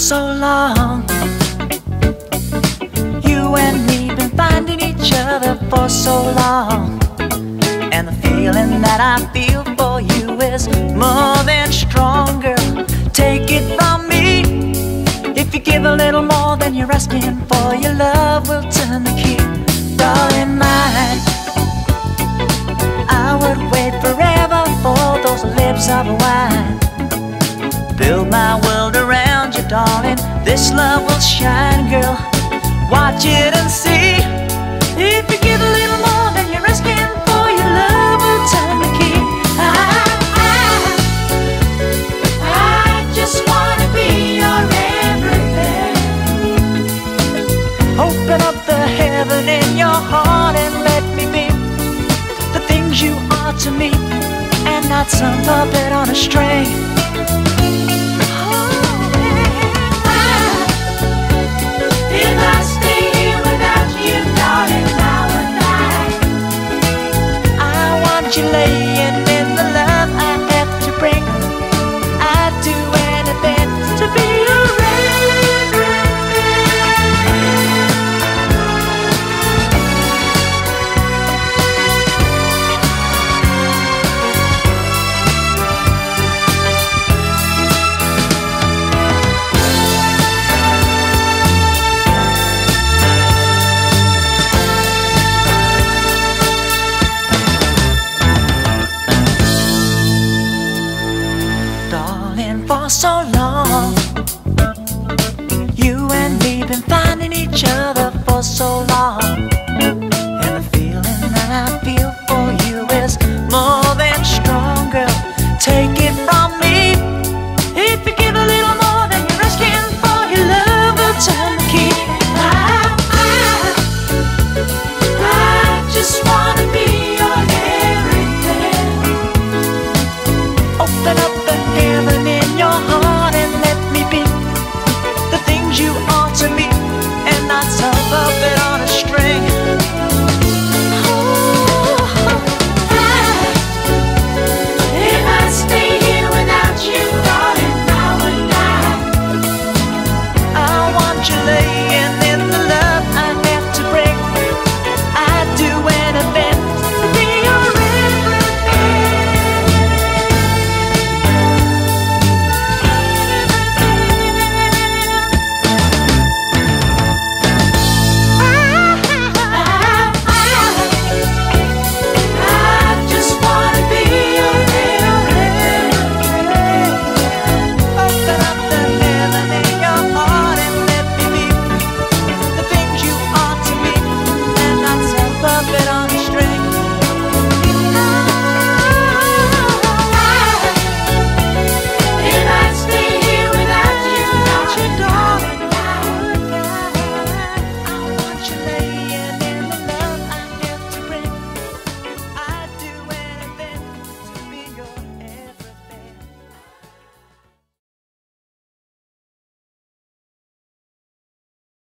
so long. You and me been finding each other for so long, and the feeling that I feel for you is more than stronger. Take it from me, if you give a little more than you're asking for, your love will turn the key. Darling mine, I would wait forever for those lips of wine. Build my world around you, darling. This love will shine, girl. Watch it and see. If you give a little more than you're asking for, your love will turn the key. I just wanna be your everything. Open up the heaven in your heart and let me be the things you are to me, and not some puppet on a string. You laying in the love I have to bring. I'd do anything to be your for so long. You and me been finding each other for so long, and the feeling that I feel for you is more than stronger. Take it from me, if you give a little more than you're asking for, your love will turn the key. I just wanna be your everything. Open up the heaven in your heart and let me be the things you are to me, and not some puppet on a string. If I stay here without you, darling, I would die. I want you later.